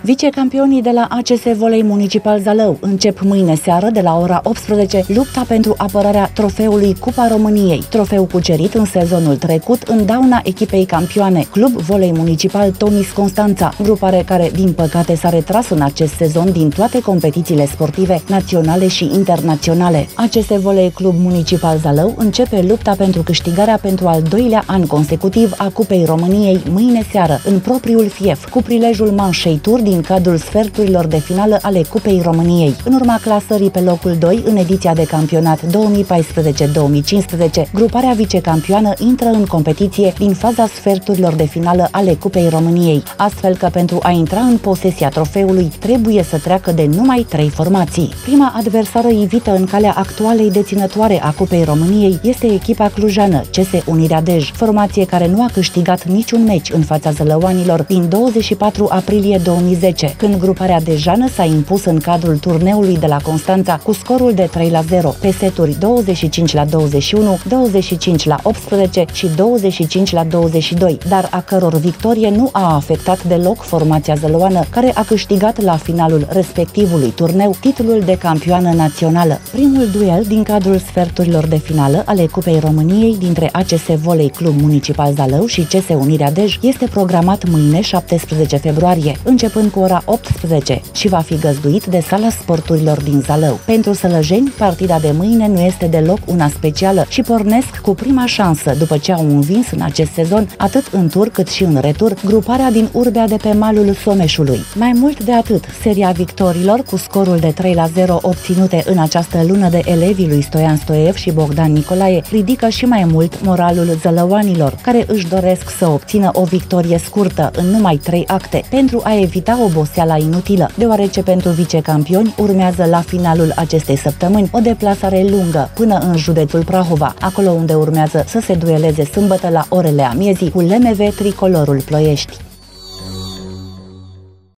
Vicecampionii de la ACS Volei Municipal Zalău încep mâine seară de la ora 18 lupta pentru apărarea trofeului Cupa României, trofeu cucerit în sezonul trecut în dauna echipei campioane Club Volei Municipal Tomis Constanța, grupare care din păcate s-a retras în acest sezon din toate competițiile sportive naționale și internaționale. ACS Volei Club Municipal Zalău începe lupta pentru câștigarea pentru al doilea an consecutiv a Cupei României mâine seară în propriul fief, cu prilejul manșei tur din cadrul sferturilor de finală ale Cupei României. În urma clasării pe locul 2 în ediția de campionat 2014-2015, gruparea vicecampioană intră în competiție din faza sferturilor de finală ale Cupei României, astfel că pentru a intra în posesia trofeului trebuie să treacă de numai 3 formații. Prima adversară ivită în calea actualei deținătoare a Cupei României este echipa clujană, CS Unirea Dej, formație care nu a câștigat niciun meci în fața zălăuanilor din 24 aprilie 2010, când gruparea dejană s-a impus în cadrul turneului de la Constanța cu scorul de 3-0, pe seturi 25-21, 25-18 și 25-22, dar a căror victorie nu a afectat deloc formația zălăuană, care a câștigat la finalul respectivului turneu titlul de campioană națională. Primul duel din cadrul sferturilor de finală ale Cupei României dintre ACS Volei Club Municipal Zalău și CS Unirea Dej este programat mâine 17 februarie, începând cu ora 18 și va fi găzduit de Sala Sporturilor din Zalău. Pentru sălăjeni, partida de mâine nu este deloc una specială și pornesc cu prima șansă după ce au învins în acest sezon, atât în tur cât și în retur, gruparea din Urbea de pe malul Someșului. Mai mult de atât, seria victorilor cu scorul de 3-0 obținute în această lună de elevii lui Stoian Stoiev și Bogdan Nicolae ridică și mai mult moralul zălăuanilor, care își doresc să obțină o victorie scurtă în numai 3 acte pentru a evita oboseala inutilă, deoarece pentru vicecampioni urmează la finalul acestei săptămâni o deplasare lungă până în județul Prahova, acolo unde urmează să se dueleze sâmbătă la orele amiezii cu LMV Tricolorul Ploiești.